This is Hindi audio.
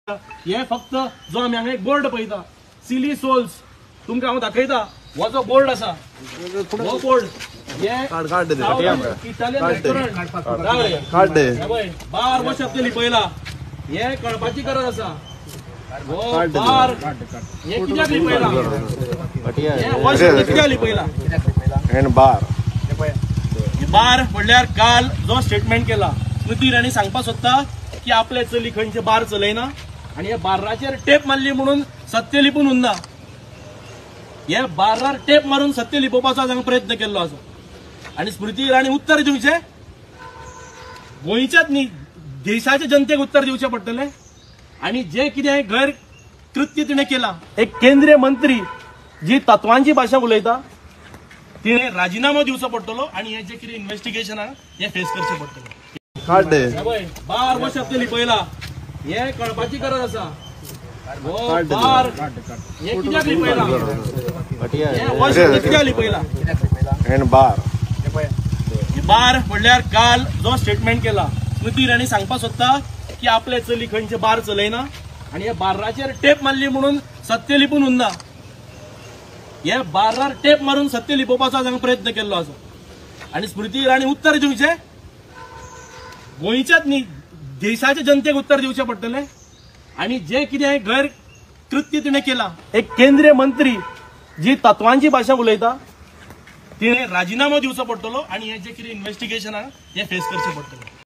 हे फक्त जो आम्ही हांगा एक बोर्ड पळयता सिली सोल्स तुमकां हांव दाखयता हो जो बोर्ड आसा हो बोर्ड हे इटालियन रेस्टॉरंट बार वर्ष आपल्याली पळयला हे कळपाची गरज आसा हो बार हे कित्याक लिपयला हे वर्ष कित्याक लिपयला एंड बार बार म्हणल्यार काल जो स्टेटमेंट केला स्मृती इराणी सांगपाक सोदता की आपले चली खंयचे बार चलयना आणि हे बाराचेर टेप मारली म्हणून सत्य लिपून उरना हे बारार टेप मारून सत्य लिपोवपाचो हांवें प्रयत्न केल्लो आसा आणि स्मृती इराणी उत्तर दिवचे गोंयच्याच न्ही देशाच्या जनतेक उत्तर दिवचे पडटले आणि जे कितें गैर कृत्य तिणें केला एक केंद्रीय मंत्री जी तत्वांची भाषा उलयता तिने राजीनामो दिवचो पडटलो आणि हे जे कितें इन्व्हेस्टिगेशन हे फेस करचे पडटले बार वर्ष आपल्याली पळयला हे कळपाची गरज आसा हो बार हे कित्याक लिपयला हे वर्ष कित्याक लिपयला एंड बार बार म्हणल्यार काल जो स्टेटमेंट केला स्मृती इराणी सांगपाक सोदता की आपले चली खंयचे बार चलयना आणि हे बाराचेर टेप मारली म्हणून सत्य लिपून उरना हे बारार टेप मारून सत्य लिपोवपाचो हांवें प्रयत्न केल्लो आसा आणि स्मृती इराणी उत्तर दिवचे गोंयच्याच न्ही देशाच्या जनतेक उत्तर दिवचे पडटले आणि जे कितें गैर कृत्य तिणें केला एक केंद्रीय मंत्री जी तत्वांची भाषा उलयता तिने राजीनामो दिवचो पडटलो आणि हे जे कितें इन्व्हेस्टिगेशन हे फेस करचे पडटले।